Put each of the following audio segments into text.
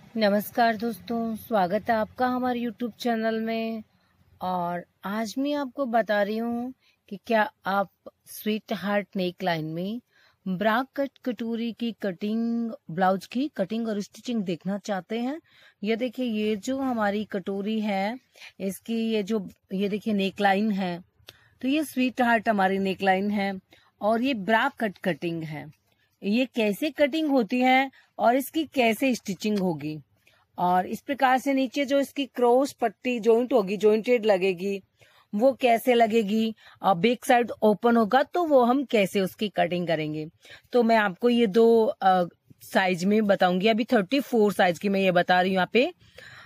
नमस्कार दोस्तों, स्वागत है आपका हमारे YouTube चैनल में। और आज मैं आपको बता रही हूँ कि क्या आप स्वीट हार्ट नेक लाइन में ब्रा कट कटोरी की कटिंग, ब्लाउज की कटिंग और स्टिचिंग देखना चाहते हैं। ये देखिए, ये जो हमारी कटोरी है, इसकी ये देखिए नेक लाइन है। तो ये स्वीट हार्ट हमारी नेक लाइन है और ये ब्रा कट कटिंग है। ये कैसे कटिंग होती है और इसकी कैसे स्टिचिंग होगी, और इस प्रकार से नीचे जो इसकी क्रॉस पट्टी जॉइंट होगी, जॉइंटेड लगेगी, वो कैसे लगेगी, और बैक साइड ओपन होगा तो वो हम कैसे उसकी कटिंग करेंगे। तो मैं आपको ये दो साइज में बताऊंगी। अभी 34 साइज की मैं ये बता रही हूँ यहाँ पे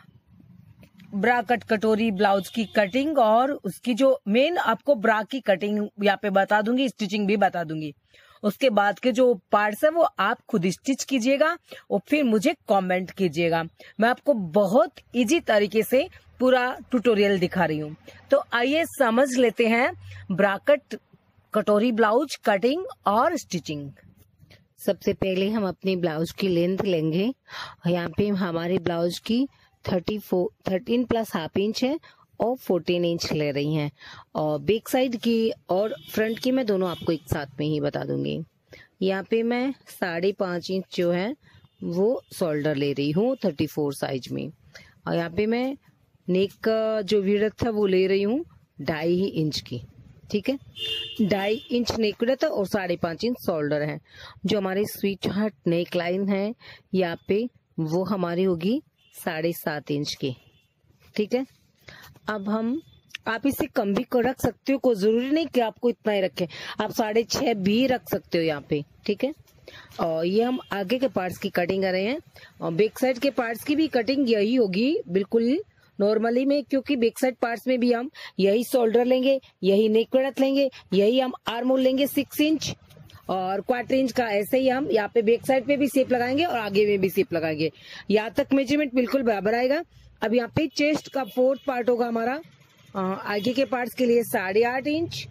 ब्रा कट कटोरी ब्लाउज की कटिंग, और उसकी जो मेन आपको ब्रा की कटिंग यहाँ पे बता दूंगी, स्टिचिंग भी बता दूंगी। उसके बाद के जो पार्ट्स है वो आप खुद स्टिच कीजिएगा और फिर मुझे कमेंट कीजिएगा। मैं आपको बहुत इजी तरीके से पूरा ट्यूटोरियल दिखा रही हूँ। तो आइए समझ लेते हैं ब्रा कट कटोरी ब्लाउज कटिंग और स्टिचिंग। सबसे पहले हम अपनी ब्लाउज की लेंथ लेंगे। यहाँ पे हमारी ब्लाउज की 13 प्लस हाफ इंच है और 14 इंच ले रही हैं। और बैक साइड की और फ्रंट की मैं दोनों आपको एक साथ में ही बता दूंगी। यहाँ पे मैं 5.5 इंच जो है वो शोल्डर ले रही हूँ 34 साइज में। और यहाँ पे मैं नेक का जो विड्थ है वो ले रही हूँ 2.5 इंच की। ठीक है, 2.5 इंच नेक विड्थ और 5.5 इंच शोल्डर है। जो हमारी स्वीट हार्ट नेक लाइन है यहाँ पे वो हमारी होगी 7.5 इंच की। ठीक है, अब आप इसे कम भी रख सकते हो, कोई जरूरी नहीं कि आपको इतना ही रखें, आप 6.5 भी रख सकते हो यहाँ पे। ठीक है, और ये हम आगे के पार्ट्स की कटिंग कर रहे हैं और बैक साइड के पार्ट्स की भी कटिंग यही होगी बिल्कुल नॉर्मली में, क्योंकि बैक साइड पार्ट्स में भी हम यही शोल्डर लेंगे, यही नेक विड्थ लेंगे, यही हम आर्म होल लेंगे 6 इंच और 1/4 इंच का। ऐसे ही हम यहाँ पे बैक साइड पे भी शेप लगाएंगे और आगे में भी शेप लगाएंगे। यहाँ तक मेजरमेंट बिल्कुल बराबर आएगा। अब यहाँ पे चेस्ट का 4th पार्ट होगा हमारा आगे के पार्ट्स के लिए 8.5 इंच।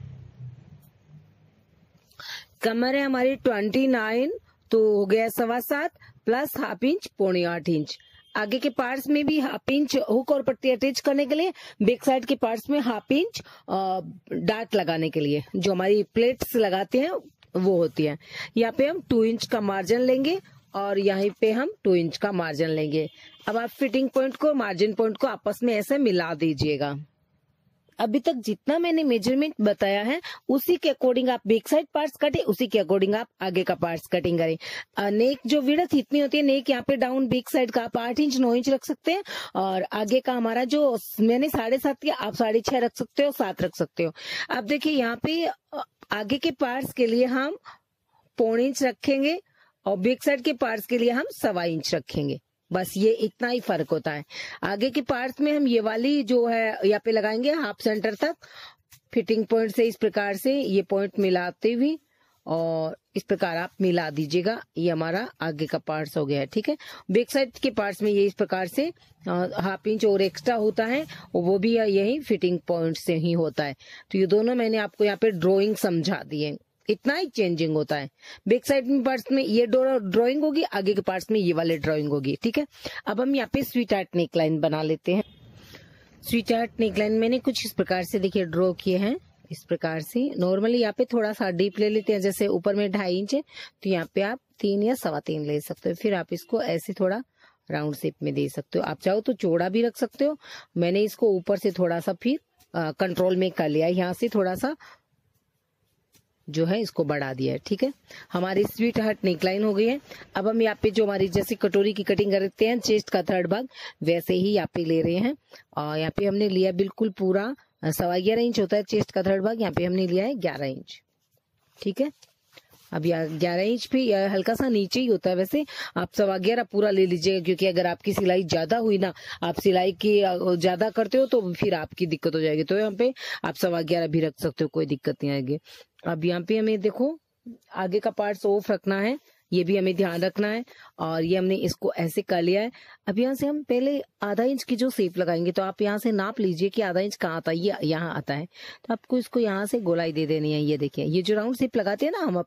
कमर है हमारी 29, तो हो गया 7.25 प्लस हाफ इंच 7.25 इंच। आगे के पार्ट्स में भी हाफ इंच हुक और पट्टी अटैच करने के लिए, बैक साइड के पार्ट्स में हाफ इंच डार्ट लगाने के लिए, जो हमारी प्लेट्स लगाते हैं वो होती है। यहाँ पे हम 2 इंच का मार्जिन लेंगे और यहाँ पे हम 2 इंच का मार्जिन लेंगे। अब आप फिटिंग पॉइंट को, मार्जिन पॉइंट को आपस में ऐसे मिला दीजिएगा। अभी तक जितना मैंने मेजरमेंट बताया है उसी के अकॉर्डिंग आप बैक साइड पार्ट्स कटे, उसी के अकॉर्डिंग आप आगे का पार्ट्स कटिंग करें। नेक जो विड्थ इतनी होती है, नेक यहाँ पे डाउन बैक साइड का आप 8 इंच 9 इंच रख सकते हैं, और आगे का हमारा जो मैंने 7.5 किया, आप 6.5 रख सकते हो, 7 रख सकते हो। अब देखिए यहाँ पे आगे के पार्ट्स के लिए हम 0.25 इंच रखेंगे और बैक साइड के पार्ट्स के लिए हम 1.25 इंच रखेंगे। बस ये इतना ही फर्क होता है। आगे के पार्ट्स में हम ये वाली जो है यहाँ पे लगाएंगे हाफ सेंटर तक फिटिंग पॉइंट से, इस प्रकार से ये पॉइंट मिलाते हुए, और इस प्रकार आप मिला दीजिएगा। ये हमारा आगे का पार्ट्स हो गया है। ठीक है, बैक साइड के पार्ट्स में ये इस प्रकार से हाफ इंच और एक्स्ट्रा होता है, और वो भी यही फिटिंग पॉइंट से ही होता है। तो ये दोनों मैंने आपको यहाँ पे ड्रॉइंग समझा दी है, इतना ही चेंजिंग होता है। बैक साइड में पार्ट्स में ये ड्राइंग होगी, आगे के पार्ट्स में ये वाले ड्राइंग होगी। ठीक है, अब हम यहाँ पे स्वीट हार्ट नेक लाइन बना लेते हैं। स्वीट हार्ट नेक लाइन मैंने कुछ इस प्रकार से देखिए ड्रॉ किए हैं। इस प्रकार से नॉर्मली यहाँ पे थोड़ा सा डीप ले लेते हैं, जैसे ऊपर में 2.5 इंच है तो यहाँ पे आप 3 या 3.25 ले सकते हो। फिर आप इसको ऐसे थोड़ा राउंड शेप में दे सकते हो। आप चाहो तो चौड़ा भी रख सकते हो। मैंने इसको ऊपर से थोड़ा सा फिर कंट्रोल में कर लिया, यहाँ से थोड़ा सा जो है इसको बढ़ा दिया है। ठीक है, हमारी स्वीट हार्ट नेकलाइन हो गई है। अब हम यहाँ पे जो हमारी जैसे कटोरी की कटिंग करते हैं चेस्ट का 3rd भाग, वैसे ही यहाँ पे ले रहे हैं। और यहाँ पे हमने लिया बिल्कुल पूरा 11.25 इंच होता है चेस्ट का 3rd भाग, यहाँ पे हमने लिया है 11 इंच। ठीक है, अब यहाँ 11 इंच भी हल्का सा नीचे ही होता है। वैसे आप 11.25 पूरा ले लीजिएगा, क्योंकि अगर आपकी सिलाई ज्यादा हुई ना, आप सिलाई की ज्यादा करते हो तो फिर आपकी दिक्कत हो जाएगी। तो यहाँ पे आप 11.25 भी रख सकते हो, कोई दिक्कत नहीं आएगी। अब यहाँ पे हमें देखो आगे का पार्ट ऑफ रखना है, ये भी हमें ध्यान रखना है। और ये हमने इसको ऐसे कर लिया है। अब यहाँ से हम पहले आधा इंच की जो शेप लगाएंगे, तो आप यहाँ से नाप लीजिए कि आधा इंच कहाँ आता है। ये यहाँ आता है, तो आपको इसको यहाँ से गोलाई दे देनी है। ये देखिए, ये जो राउंड शेप लगाते हैं ना हम अपनी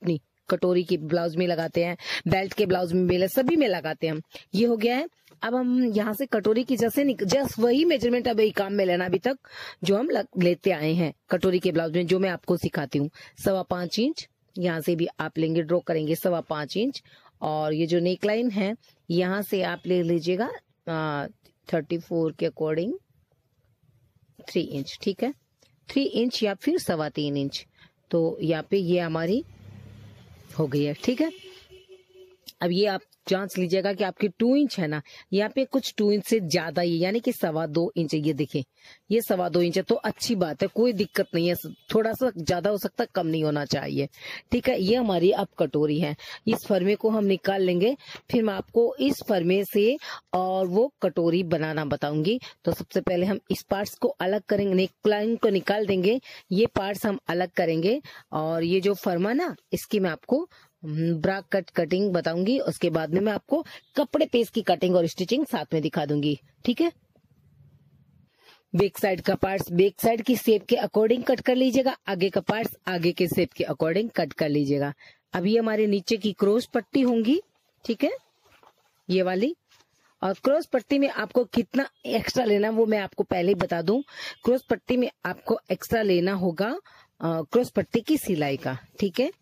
कटोरी के ब्लाउज में लगाते हैं, बेल्ट के ब्लाउज में भी, सभी में लगाते हैं हम। ये हो गया है। अब हम यहाँ से कटोरी की जस्ट वही मेजरमेंट अब यही काम में लेना अभी तक जो हम लेते आए हैं कटोरी के ब्लाउज में, जो मैं आपको सिखाती हूँ। 5.25 इंच यहाँ से भी आप लेंगे, ड्रॉ करेंगे 5.25 इंच। और ये जो नेक लाइन है यहाँ से आप ले लीजिएगा 34 के अकॉर्डिंग 3 इंच, ठीक है, 3 इंच या फिर 3.25 इंच। तो यहाँ पे ये हमारी हो गई है, ठीक है। अब ये आप जांच लीजिएगा कि आपकी 2 इंच है ना, यहाँ पे कुछ 2 इंच से ज्यादा ही, यानी कि 2.25 इंच है। ये देखिए ये 2.25 इंच है, तो अच्छी बात है, कोई दिक्कत नहीं है। थोड़ा सा ज्यादा हो सकता है, कम नहीं होना चाहिए, ठीक है। ये हमारी अब कटोरी है। इस फरमे को हम निकाल लेंगे, फिर मैं आपको इस फरमे से और वो कटोरी बनाना बताऊंगी। तो सबसे पहले हम इस पार्ट्स को अलग करेंगे, नेक लाइन को निकाल देंगे, ये पार्ट्स हम अलग करेंगे। और ये जो फरमा ना, इसकी मैं आपको ब्रा कटिंग बताऊंगी। उसके बाद में मैं आपको कपड़े पेज की कटिंग और स्टिचिंग साथ में दिखा दूंगी, ठीक है। बैक साइड का पार्ट्स बैक साइड की शेप के अकॉर्डिंग कट कर लीजिएगा, आगे का पार्ट्स आगे के शेप के अकॉर्डिंग कट कर लीजिएगा। अब ये हमारे नीचे की क्रॉस पट्टी होंगी, ठीक है, ये वाली। और क्रॉस पट्टी में आपको कितना एक्स्ट्रा लेना वो मैं आपको पहले ही बता दूं। क्रॉस पट्टी में आपको एक्स्ट्रा लेना होगा क्रॉस पट्टी की सिलाई का, ठीक है।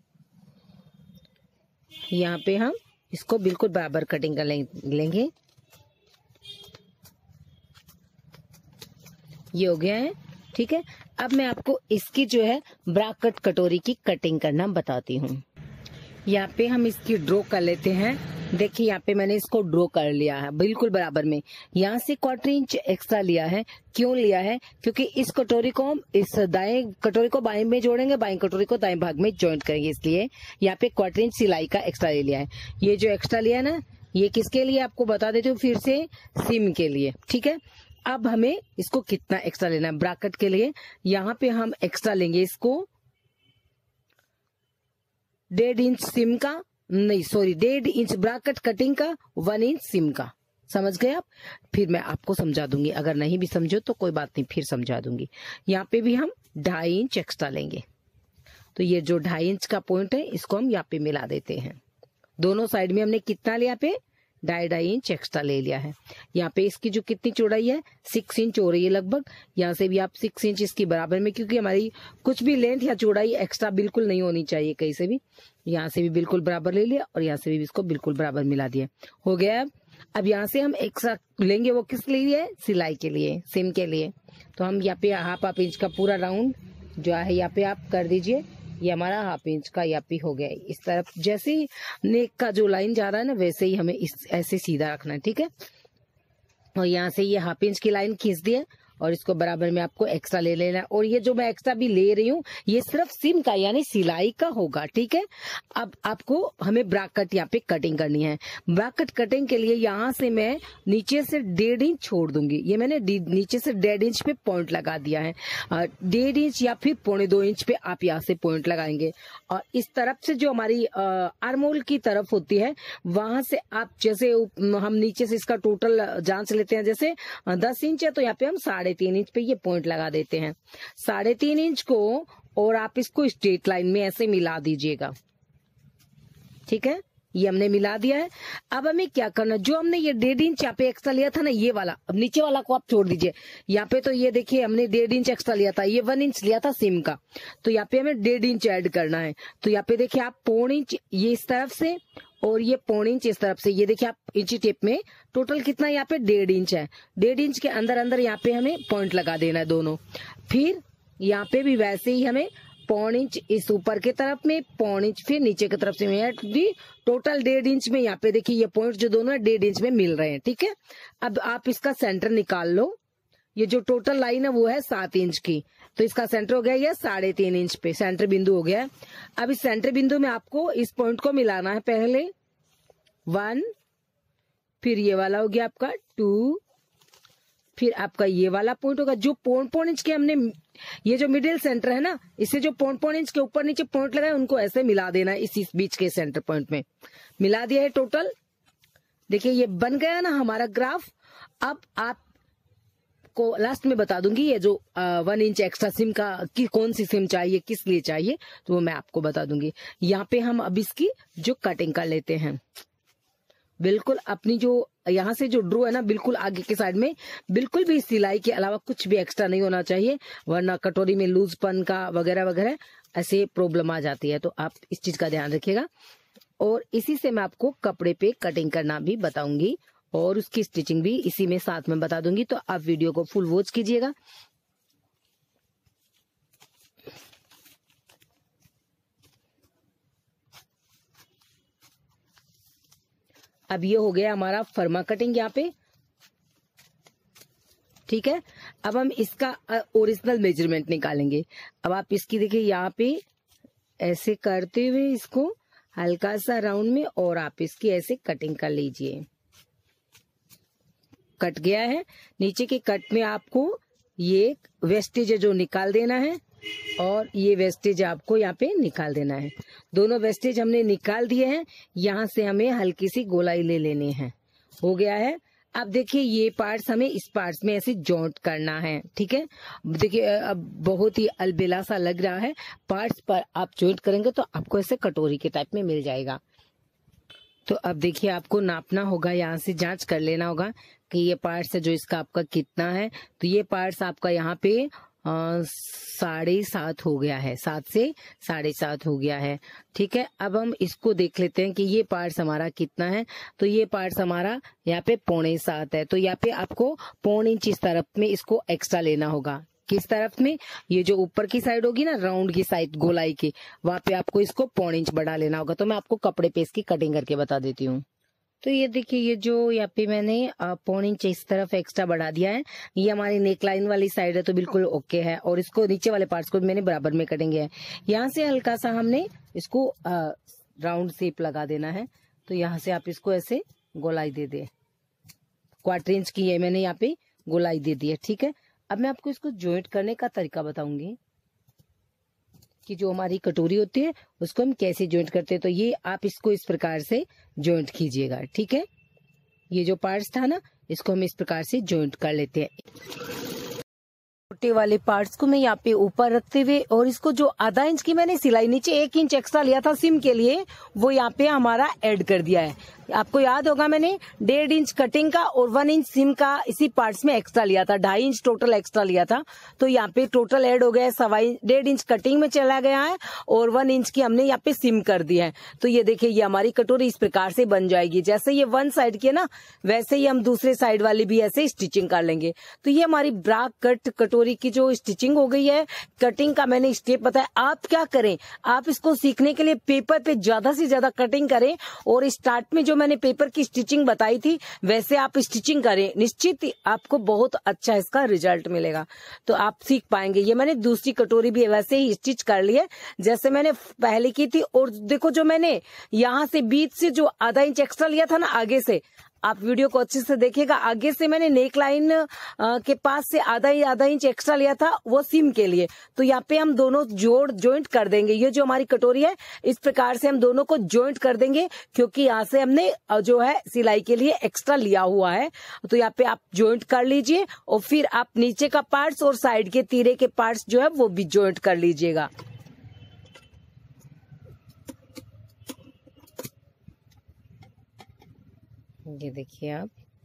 यहाँ पे हम इसको बिल्कुल बराबर कटिंग कर लेंगे। ये हो गया है, ठीक है। अब मैं आपको इसकी जो है ब्राकट कटोरी की कटिंग करना बताती हूँ। यहाँ पे हम इसकी ड्रॉ कर लेते हैं। देखिए यहाँ पे मैंने इसको ड्रॉ कर लिया है बिल्कुल बराबर में। यहाँ से 1/4 इंच एक्स्ट्रा लिया है। क्यों लिया है? क्योंकि इस कटोरी को हम इस दाएं कटोरी को बाएं में जोड़ेंगे, बाएं कटोरी को दाएं भाग में जॉइंट करेंगे, इसलिए यहाँ पे 1/4 इंच सिलाई का एक्स्ट्रा ले लिया है। ये जो एक्स्ट्रा लिया है ना, ये किसके लिए आपको बता देती हूँ फिर से, सिम के लिए, ठीक है। अब हमें इसको कितना एक्स्ट्रा लेना है ब्रैकेट के लिए, यहाँ पे हम एक्स्ट्रा लेंगे इसको 1.5 इंच सिम का, नहीं सॉरी 1.5 इंच ब्रैकेट कटिंग का, 1 इंच सिम का। समझ गए आप? फिर मैं आपको समझा दूंगी, अगर नहीं भी समझो तो कोई बात नहीं, फिर समझा दूंगी। यहाँ पे भी हम 2.5 इंच एक्स्ट्रा लेंगे। तो ये जो 2.5 इंच का पॉइंट है इसको हम यहाँ पे मिला देते हैं। दोनों साइड में हमने कितना लिया पे 2.5 इंच एक्स्ट्रा ले लिया है। यहाँ पे इसकी जो कितनी चौड़ाई है 6 इंच हो रही है लगभग। यहाँ से भी आप 6 इंच इसकी बराबर में, क्योंकि हमारी कुछ भी लेंथ या चौड़ाई एक्स्ट्रा बिल्कुल नहीं होनी चाहिए कहीं से भी। यहाँ से भी बिल्कुल बराबर ले लिया और यहाँ से भी इसको बिल्कुल बराबर मिला दिया। हो गया। अब यहाँ से हम एक्स्ट्रा लेंगे, वो किस लिए है? सिलाई के लिए, सिम के लिए। तो हम यहाँ पे हाफ इंच का पूरा राउंड जो है यहाँ पे आप कर दीजिए। ये हमारा 1/2 इंच का यहाँ पे हो गया। इस तरफ जैसे ही नेक का जो लाइन जा रहा है ना, वैसे ही हमें इस ऐसे सीधा रखना है, ठीक है। और यहाँ से ये 1/2 इंच की लाइन खींच दिए और इसको बराबर में आपको एक्स्ट्रा ले लेना है। और ये जो मैं एक्स्ट्रा भी ले रही हूँ ये सिर्फ सिम का यानी सिलाई का होगा, ठीक है। अब आपको हमें ब्रैकेट यहाँ पे कटिंग करनी है। ब्रैकेट कटिंग के लिए यहाँ से मैं नीचे से 1.5 इंच छोड़ दूंगी। ये मैंने नीचे से 1.5 इंच पे पॉइंट लगा दिया है। 1.5 इंच या फिर 1.25 इंच पे आप यहाँ से पॉइंट लगाएंगे। और इस तरफ से जो हमारी आर्मोल की तरफ होती है वहां से आप जैसे हम नीचे से इसका टोटल जांच लेते हैं। जैसे 10 इंच है तो यहाँ पे हम 3.5 इंच पे ये पॉइंट लगा देते हैं। 3.5 इंच को और आप इसको स्ट्रेट लाइन में ऐसे मिला दीजिएगा, ठीक है। ये हमने मिला दिया है। अब हमें क्या करना, जो हमने ये 1.5 इंच यहाँ पे एक्स्ट्रा लिया था ना, ये वाला, अब नीचे वाला को आप छोड़ दीजिए। यहाँ पे तो ये देखिए हमने 1.5 इंच एक्स्ट्रा लिया था, ये 1 इंच लिया था सिम का, तो यहाँ पे हमें 1.5 इंच ऐड करना है। तो यहाँ पे देखिए आप 1.25 इंच ये इस तरफ से और ये 1.25 इंच इस तरफ से, ये देखिए आप इंची टेप में टोटल कितना यहाँ पे 1.5 इंच है। 1.5 इंच के अंदर अंदर यहाँ पे हमें पॉइंट लगा देना है दोनों। फिर यहाँ पे भी वैसे ही हमें 1.25 इंच इस ऊपर के तरफ में, 1.25 इंच फिर नीचे की तरफ से टोटल 1.5 इंच में यहाँ पे देखिए ये पॉइंट जो दोनों है 1.5 इंच में मिल रहे हैं, ठीक है। अब आप इसका सेंटर निकाल लो। ये जो टोटल लाइन है वो है 7 इंच की, तो इसका सेंटर हो गया ये 3.5 इंच पे सेंटर बिंदु हो गया। अब इस सेंटर बिंदु में आपको इस पॉइंट को मिलाना है। पहले 1, फिर ये वाला हो गया आपका 2, फिर आपका ये वाला पॉइंट होगा जो 1.25 इंच के हमने, ये जो मिडिल सेंटर है ना, इससे जो 1.25 इंच के ऊपर नीचे पॉइंट लगाए उनको ऐसे मिला देना है इस बीच के सेंटर पॉइंट में। मिला दिया है टोटल। देखिए ये बन गया ना हमारा ग्राफ। अब आप आपको लास्ट में बता दूंगी ये जो 1 इंच एक्स्ट्रा सिम का कौन सी सिम चाहिए, किस लिए चाहिए, तो वो मैं आपको बता दूंगी। यहाँ पे हम अब इसकी जो कटिंग कर लेते हैं। बिल्कुल अपनी जो यहाँ से जो ड्रू है ना, बिल्कुल आगे के साइड में बिल्कुल भी सिलाई के अलावा कुछ भी एक्स्ट्रा नहीं होना चाहिए, वरना कटोरी में लूजपन का वगैरह वगैरह ऐसे प्रॉब्लम आ जाती है। तो आप इस चीज का ध्यान रखिएगा। और इसी से मैं आपको कपड़े पे कटिंग करना भी बताऊंगी और उसकी स्टिचिंग भी इसी में साथ में बता दूंगी। तो आप वीडियो को फुल वॉच कीजिएगा। अब ये हो गया हमारा फर्मा कटिंग यहाँ पे, ठीक है। अब हम इसका ओरिजिनल मेजरमेंट निकालेंगे। अब आप इसकी देखिए यहाँ पे ऐसे करते हुए इसको हल्का सा राउंड में, और आप इसकी ऐसे कटिंग कर लीजिए। कट गया है। नीचे के कट में आपको ये वेस्टेज है जो निकाल देना है, और ये वेस्टेज आपको यहाँ पे निकाल देना है। दोनों वेस्टेज हमने निकाल दिए हैं। यहाँ से हमें हल्की सी गोलाई ले लेनी है। हो गया है। अब देखिए ये पार्ट्स हमें इस पार्ट्स में ऐसे जॉइंट करना है, ठीक है। देखिए अब बहुत ही अलबेला सा लग रहा है, पार्ट्स पर आप जॉइंट करेंगे तो आपको ऐसे कटोरी के टाइप में मिल जाएगा। तो अब देखिए आपको नापना होगा, यहाँ से जांच कर लेना होगा कि ये पार्ट्स है जो इसका आपका कितना है। तो ये पार्ट्स आपका यहाँ पे 7.5 हो गया है, 7 से 7.5 हो गया है, ठीक है। अब हम इसको देख लेते हैं कि ये पार्ट्स हमारा कितना है। तो ये पार्ट्स हमारा यहाँ पे 7.25 है। तो यहाँ पे आपको 1.25 इंच इस तरफ में इसको एक्स्ट्रा लेना होगा। किस तरफ में? ये जो ऊपर की साइड होगी ना, राउंड की साइड गोलाई की, वहां पे आपको इसको 1.25 इंच बढ़ा लेना होगा। तो मैं आपको कपड़े पे इसकी कटिंग करके बता देती हूँ। तो ये देखिए ये जो यहाँ पे मैंने 1.25 इंच इस तरफ एक्स्ट्रा बढ़ा दिया है। ये हमारी नेक लाइन वाली साइड है तो बिल्कुल ओके है। और इसको नीचे वाले पार्ट्स को मैंने बराबर में कटिंग किया है। यहाँ से हल्का सा हमने इसको राउंड शेप लगा देना है। तो यहाँ से आप इसको ऐसे गोलाई दे दे। 1/4 इंच की है मैंने यहाँ पे गोलाई दे दी है, ठीक है। अब मैं आपको इसको जॉइंट करने का तरीका बताऊंगी कि जो हमारी कटोरी होती है उसको हम कैसे जॉइंट करते हैं। तो ये आप इसको इस प्रकार से जॉइंट कीजिएगा, ठीक है। ये जो पार्ट्स था ना, इसको हम इस प्रकार से जॉइंट कर लेते हैं। छोटे वाले पार्ट्स को मैं यहाँ पे ऊपर रखते हुए, और इसको जो 1/2 इंच की मैंने सिलाई नीचे 1 इंच एक्स्ट्रा लिया था सिम के लिए, वो यहाँ पे हमारा ऐड कर दिया है। आपको याद होगा मैंने 1.5 इंच कटिंग का और 1 इंच सिम का इसी पार्ट्स में एक्स्ट्रा लिया था, 2.5 इंच टोटल एक्स्ट्रा लिया था। तो यहाँ पे टोटल ऐड हो गया है 1.5 इंच कटिंग में चला गया है, और 1 इंच की हमने यहाँ पे सिम कर दी है। तो ये देखिए ये हमारी कटोरी इस प्रकार से बन जाएगी। जैसे ये 1 साइड की है ना, वैसे ही हम दूसरे साइड वाली भी ऐसे स्टिचिंग कर लेंगे। तो ये हमारी ब्रा कट कटोरी की जो स्टिचिंग हो गई है। कटिंग का मैंने स्टेप बताया। आप क्या करें, आप इसको सीखने के लिए पेपर पे ज्यादा से ज्यादा कटिंग करें, और स्टार्ट में जो मैंने पेपर की स्टिचिंग बताई थी वैसे आप स्टिचिंग करें, निश्चित आपको बहुत अच्छा इसका रिजल्ट मिलेगा। तो आप सीख पाएंगे। ये मैंने दूसरी कटोरी भी वैसे ही स्टिच कर ली है जैसे मैंने पहले की थी। और देखो जो मैंने यहाँ से बीच से जो 1/2 इंच एक्स्ट्रा लिया था ना, आगे से आप वीडियो को अच्छे से देखिएगा। आगे से मैंने नेक लाइन के पास से आधा इंच एक्स्ट्रा लिया था, वो सिम के लिए। तो यहाँ पे हम दोनों जॉइंट कर देंगे। ये जो हमारी कटोरी है इस प्रकार से हम दोनों को जॉइंट कर देंगे, क्योंकि यहाँ से हमने जो है सिलाई के लिए एक्स्ट्रा लिया हुआ है। तो यहाँ पे आप जॉइंट कर लीजिए, और फिर आप नीचे का पार्ट्स और साइड के तीरे के पार्ट्स जो है वो भी जॉइंट कर लीजिएगा। ये देखिए आप,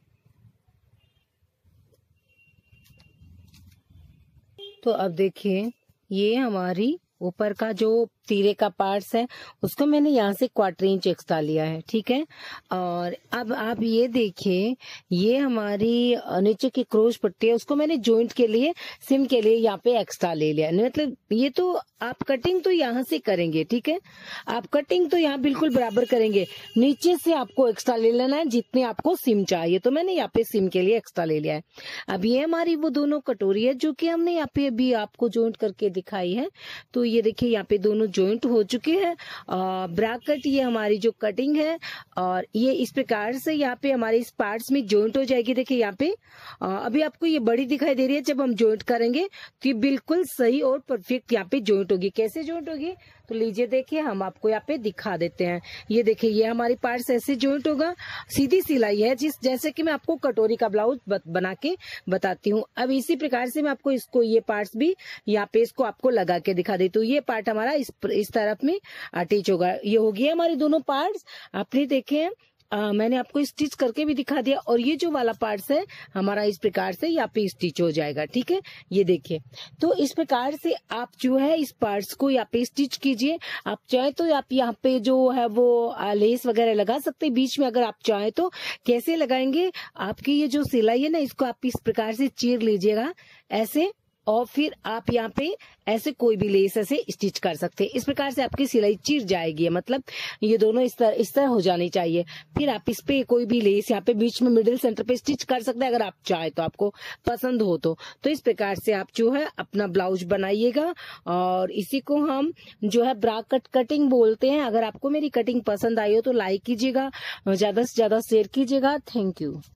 तो अब देखिए ये हमारी ऊपर का जो तीरे का पार्ट्स है उसको मैंने यहाँ से 1/4 इंच एक्स्ट्रा लिया है, ठीक है। और अब आप ये देखिए ये हमारी नीचे की क्रोश पट्टी है, उसको मैंने जॉइंट के लिए सिम के लिए यहाँ पे एक्स्ट्रा ले लिया। मतलब ये तो आप कटिंग तो यहाँ से करेंगे, ठीक है। आप कटिंग तो यहाँ बिल्कुल बराबर करेंगे, नीचे से आपको एक्स्ट्रा ले लेना है जितने आपको सिम चाहिए। तो मैंने यहाँ पे सिम के लिए एक्स्ट्रा ले लिया है। अब ये हमारी वो दोनों कटोरी है जो कि हमने यहाँ पे अभी आपको जॉइंट करके दिखाई है। तो ये देखिए यहाँ पे दोनों जॉइंट हो चुके हैं। ब्रैकेट ये हमारी जो कटिंग है, और ये इस प्रकार से यहाँ पे हमारे इस पार्ट्स में जॉइंट हो जाएगी। देखिए यहाँ पे अभी आपको ये बड़ी दिखाई दे रही है। जब हम जॉइंट करेंगे तो ये बिल्कुल सही और परफेक्ट यहाँ पे जॉइंट होगी। कैसे जॉइंट होगी? तो लीजिए देखिए हम आपको यहाँ पे दिखा देते हैं। ये देखिए ये हमारी पार्ट्स ऐसे जॉइंट होगा, सीधी सिलाई है जैसे कि मैं आपको कटोरी का ब्लाउज बना के बताती हूँ। अब इसी प्रकार से मैं आपको इसको ये पार्ट्स भी यहाँ पे इसको आपको लगा के दिखा देती हूँ। ये पार्ट हमारा इस तरफ में अटैच होगा। ये हो गया हमारे दोनों पार्ट्स। आपने देखे हैं मैंने आपको स्टिच करके भी दिखा दिया। और ये जो वाला पार्ट्स है हमारा इस प्रकार से यहाँ पे स्टिच हो जाएगा। ठीक है, ये देखिए। तो इस प्रकार से आप जो है इस पार्ट्स को यहाँ पे स्टिच कीजिए। आप चाहे तो आप यहाँ पे जो है वो लेस वगैरह लगा सकते हैं बीच में, अगर आप चाहे तो। कैसे लगाएंगे, आपकी ये जो सिलाई है ना इसको आप इस प्रकार से चीर लीजिएगा ऐसे, और फिर आप यहाँ पे ऐसे कोई भी लेस ऐसे स्टिच कर सकते हैं। इस प्रकार से आपकी सिलाई चिर जाएगी, मतलब ये दोनों इस तरह हो जानी चाहिए। फिर आप इस पे कोई भी लेस यहाँ पे बीच में मिडिल सेंटर पे स्टिच कर सकते हैं, अगर आप चाहे तो, आपको पसंद हो तो। इस प्रकार से आप जो है अपना ब्लाउज बनाइएगा। और इसी को हम जो है ब्रा कटिंग बोलते हैं। अगर आपको मेरी कटिंग पसंद आई हो तो लाइक कीजिएगा, ज्यादा से ज्यादा शेयर कीजिएगा। Thank you.